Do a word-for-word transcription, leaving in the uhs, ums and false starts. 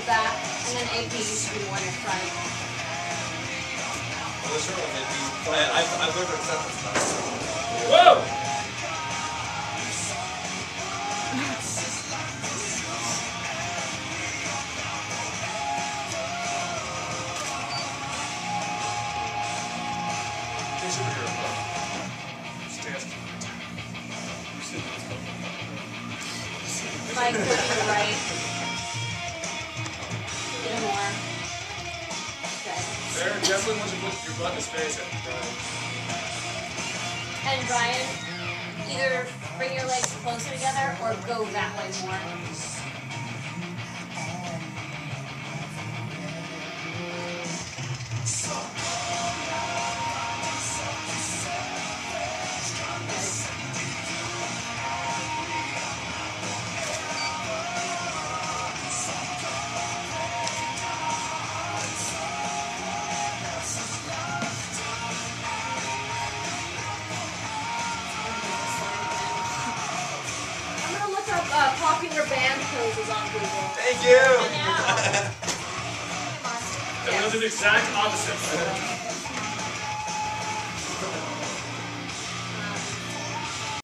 back, and then A P used to be more neck front. Well, sure, maybe. I've, I've learned to accept this now. Whoa! Like, to the right. Get more. Okay. There, definitely want to put your butt in his face at Brian. And Brian, either bring your legs closer together or go that way more. Uh, popular band poses on Google. Thank you! Yeah. That was the exact opposite.